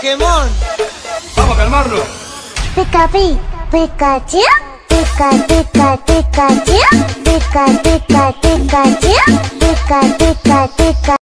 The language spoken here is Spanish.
Pokémon. Vamos a calmarlo. Pikapi, Pikachu, Pika, Pika, Pikachu, Pika, Pika, Pikachu, Pika, Pika, Pika.